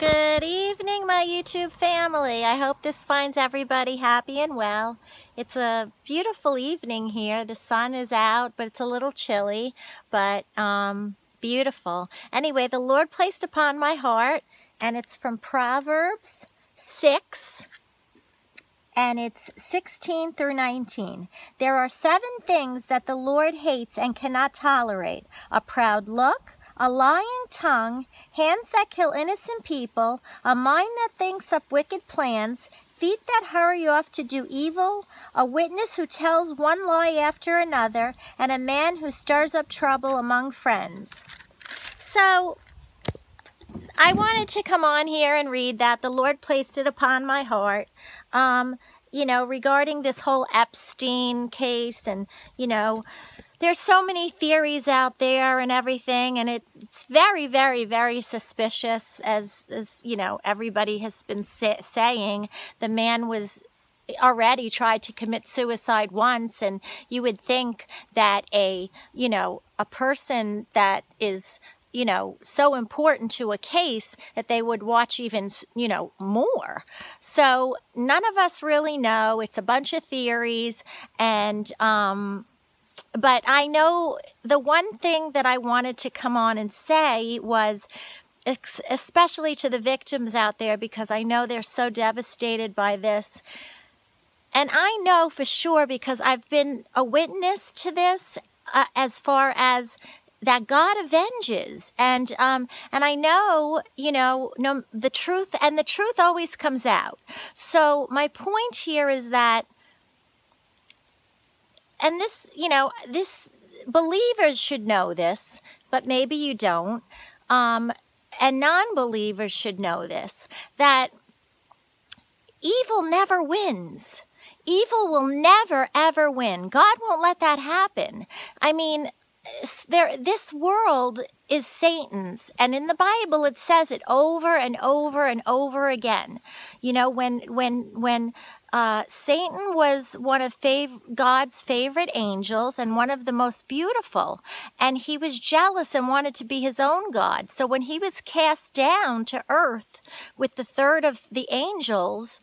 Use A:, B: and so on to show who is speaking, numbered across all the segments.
A: Good evening, my YouTube family. I hope this finds everybody happy and well. It's a beautiful evening here. The sun is out, but it's a little chilly, but beautiful. Anyway, the Lord placed upon my heart, and it's from Proverbs 6, and it's 16 through 19. There are 7 things that the Lord hates and cannot tolerate: a proud look, a lying tongue, hands that kill innocent people, a mind that thinks up wicked plans, feet that hurry off to do evil, a witness who tells one lie after another, and a man who stirs up trouble among friends. So I wanted to come on here and read that. The Lord placed it upon my heart. Regarding this whole Epstein case, and, there's so many theories out there and everything, and it's very, very, very suspicious, as everybody has been saying. The man was already tried to commit suicide once, and you would think that a person that is so important to a case that they would watch even, more. So none of us really know. It's a bunch of theories, and but I know the one thing that I wanted to come on and say was, especially to the victims out there, because I know they're so devastated by this. And I know for sure, because I've been a witness to this, as far as that God avenges, and I know, the truth, and the truth always comes out. So my point here is that, and this, this believers should know this, but maybe you don't, and non-believers should know this, that evil never wins. Evil will never, ever win. God won't let that happen. I mean, this world is Satan's, and in the Bible it says it over and over and over again. When Satan was one of God's favorite angels, and one of the most beautiful, and he was jealous and wanted to be his own God. So when he was cast down to earth with the third of the angels,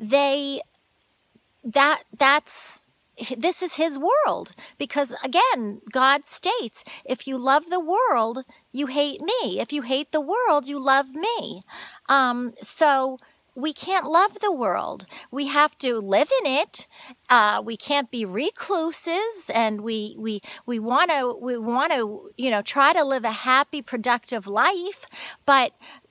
A: this is his world, because again, God states, if you love the world, you hate me. If you hate the world, you love me. So we can't love the world. We have to live in it. We can't be recluses, and we want to try to live a happy, productive life. But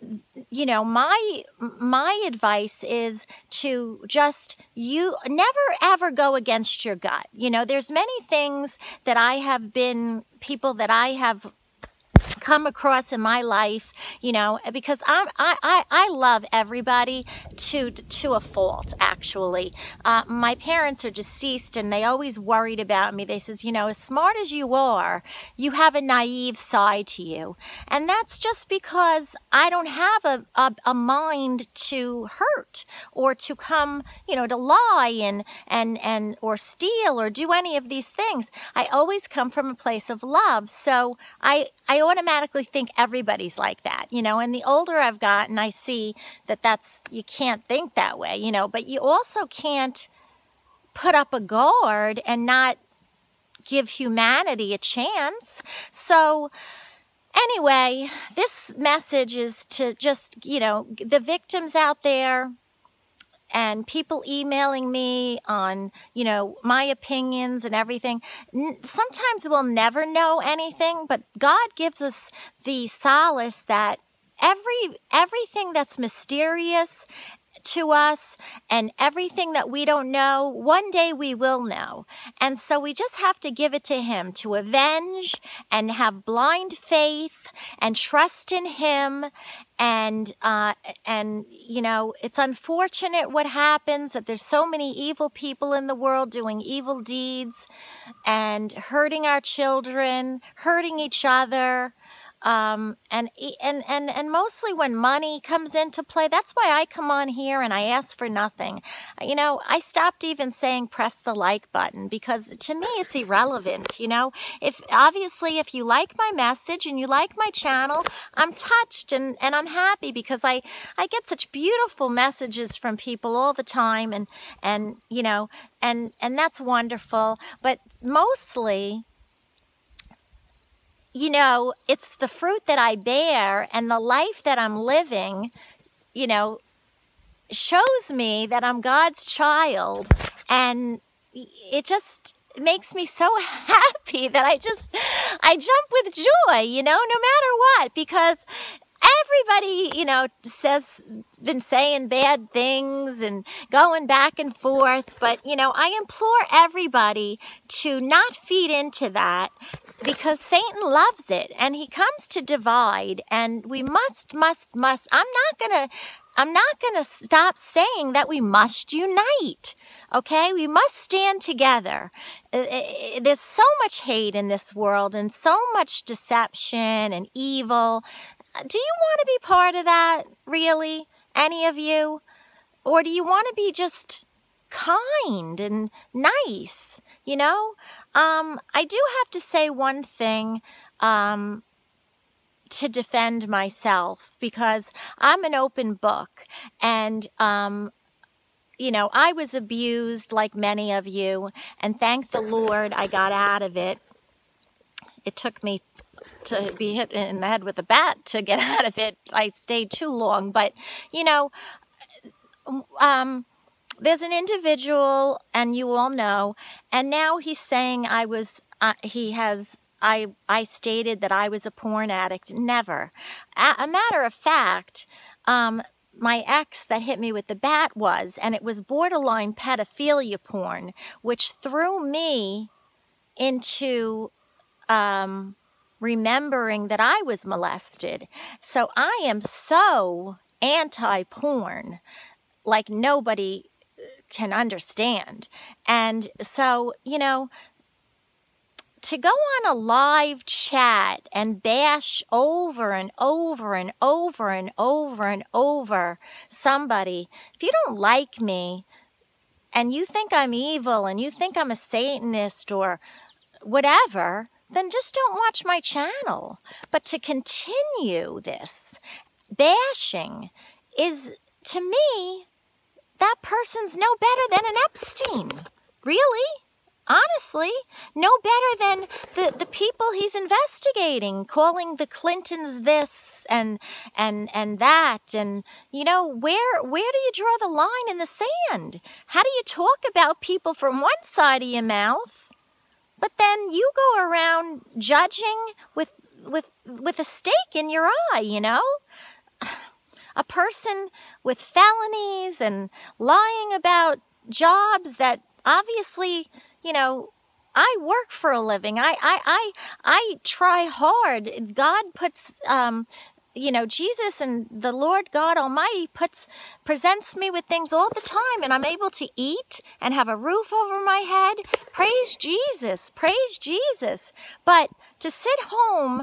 A: my advice is to just, you never ever go against your gut. There's many things that people that I have come across in my life, because I love everybody to a fault, actually. My parents are deceased, and they always worried about me. They says, as smart as you are, you have a naive side to you. And that's just because I don't have a mind to hurt, or to come, to lie and or steal, or do any of these things. I always come from a place of love. So I automatically think everybody's like that, and the older I've gotten, I see that you can't think that way, but you also can't put up a guard and not give humanity a chance. So anyway, this message is to just, the victims out there, and people emailing me on, my opinions and everything. Sometimes we'll never know anything, but God gives us the solace that everything that's mysterious to us, and everything that we don't know, one day we will know. And so we just have to give it to him, to avenge, and have blind faith and trust in him. And it's unfortunate what happens, that there's so many evil people in the world doing evil deeds and hurting our children, hurting each other. And mostly when money comes into play, that's why I come on here and I ask for nothing. I stopped even saying press the like button, because to me it's irrelevant. If you like my message and you like my channel, I'm touched and I'm happy, because I get such beautiful messages from people all the time, and that's wonderful. But mostly, it's the fruit that I bear and the life that I'm living, shows me that I'm God's child. And it just makes me so happy that I jump with joy, no matter what, because everybody, been saying bad things and going back and forth. But, I implore everybody to not feed into that, because Satan loves it and he comes to divide, and we must. I'm not gonna stop saying that we must unite. Okay, we must stand together. There's so much hate in this world and so much deception and evil. Do you want to be part of that, really? Any of you? Or do you want to be just kind and nice? I do have to say one thing to defend myself, because I'm an open book, and I was abused like many of you, and thank the Lord I got out of it. It took me to be hit in the head with a bat to get out of it. I stayed too long, but there's an individual, and you all know, and now he's saying I stated that I was a porn addict. Never. A matter of fact, my ex that hit me with the bat was, and it was borderline pedophilia porn, which threw me into remembering that I was molested. So I am so anti-porn, like nobody can understand. And so, to go on a live chat and bash over and over and over and over and over somebody, if you don't like me and you think I'm evil and you think I'm a Satanist or whatever, then just don't watch my channel. But to continue this bashing is, to me, that person's no better than an Epstein. Really? Honestly, no better than the people he's investigating, calling the Clintons this and that. And, where do you draw the line in the sand? How do you talk about people from one side of your mouth, but then you go around judging with a stake in your eye, A person with felonies and lying about jobs that obviously, I work for a living. I try hard. God puts, Jesus and the Lord God Almighty presents me with things all the time, and I'm able to eat and have a roof over my head. Praise Jesus. Praise Jesus. But to sit home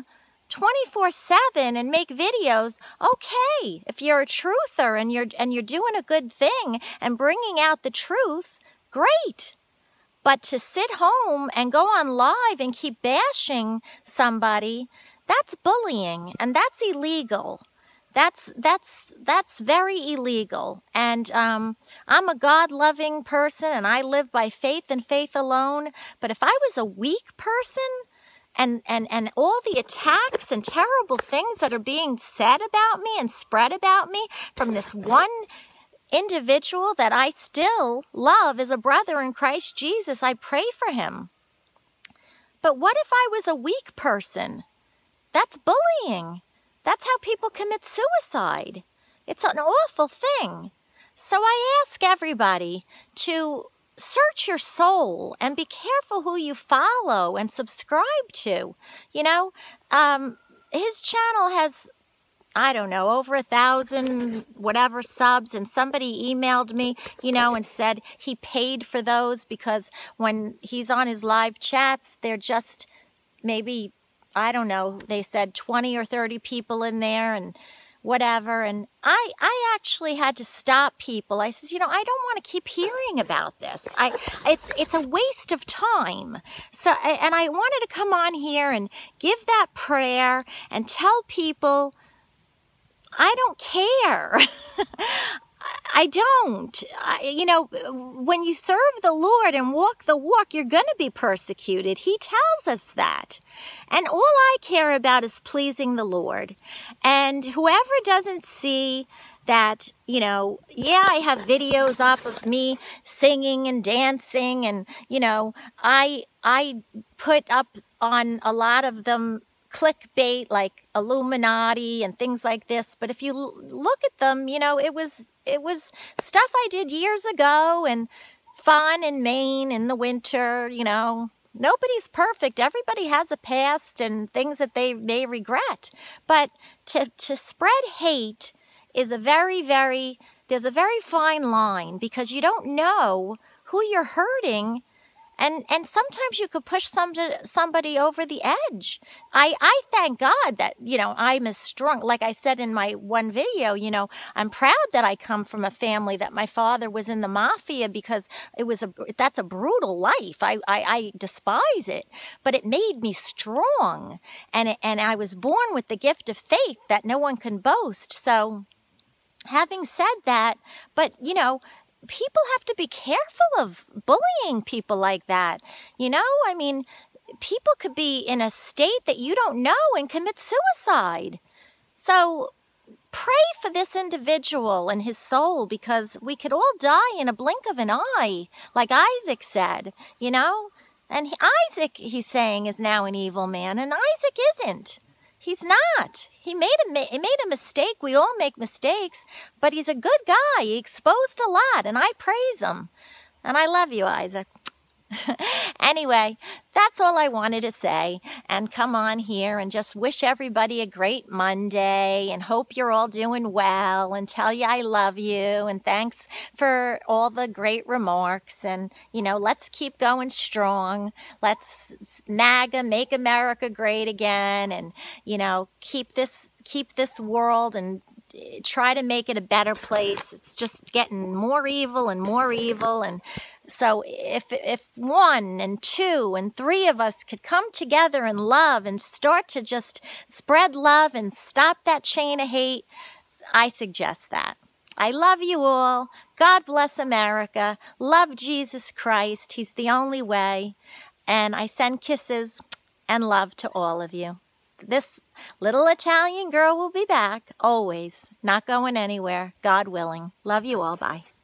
A: 24/7 and make videos, okay, if you're a truther and you're doing a good thing and bringing out the truth, great. But to sit home and go on live and keep bashing somebody, that's bullying, and that's illegal. That's very illegal. And I'm a God-loving person, and I live by faith and faith alone. But if I was a weak person, and all the attacks and terrible things that are being said about me and spread about me from this one individual that I still love as a brother in Christ Jesus, I pray for him. But what if I was a weak person? That's bullying. That's how people commit suicide. It's an awful thing. So I ask everybody to search your soul and be careful who you follow and subscribe to. His channel has, I don't know, over 1,000 whatever subs, and somebody emailed me, and said he paid for those because when he's on his live chats, they're just maybe I don't know, they said 20 or 30 people in there and whatever. And I actually had to stop people. I says, I don't want to keep hearing about this. It's a waste of time. So, and I wanted to come on here and give that prayer and tell people, I don't care. I don't. When you serve the Lord and walk the walk, you're going to be persecuted. He tells us that. And all I care about is pleasing the Lord. And whoever doesn't see that, I have videos up of me singing and dancing, and, I put up on a lot of them clickbait like Illuminati and things like this, but if you look at them, it was stuff I did years ago, and fun in Maine in the winter. Nobody's perfect. Everybody has a past and things that they may regret, but to spread hate is there's a very fine line, because you don't know who you're hurting. And sometimes you could push somebody over the edge. I thank God that, I'm as strong. Like I said in my one video, I'm proud that I come from a family that my father was in the mafia, because that's a brutal life. I despise it, but it made me strong. And I was born with the gift of faith that no one can boast. So having said that, but, people have to be careful of bullying people like that. People could be in a state that you don't know and commit suicide. So pray for this individual and his soul, because we could all die in a blink of an eye, like Isaac said, And Isaac, he's saying, is now an evil man, and Isaac isn't. He's not. He made a mistake. We all make mistakes, but he's a good guy. He exposed a lot, and I praise him. And I love you, Isaac. Anyway, that's all I wanted to say, and come on here and just wish everybody a great Monday, and hope you're all doing well, and tell you I love you, and thanks for all the great remarks. And let's keep going strong. Let's MAGA, make America great again, and keep this world and try to make it a better place. It's just getting more evil and more evil. And so if 1 and 2 and 3 of us could come together and love and start to just spread love and stop that chain of hate, I suggest that. I love you all. God bless America. Love Jesus Christ. He's the only way. And I send kisses and love to all of you. This little Italian girl will be back, always. Not going anywhere, God willing. Love you all. Bye.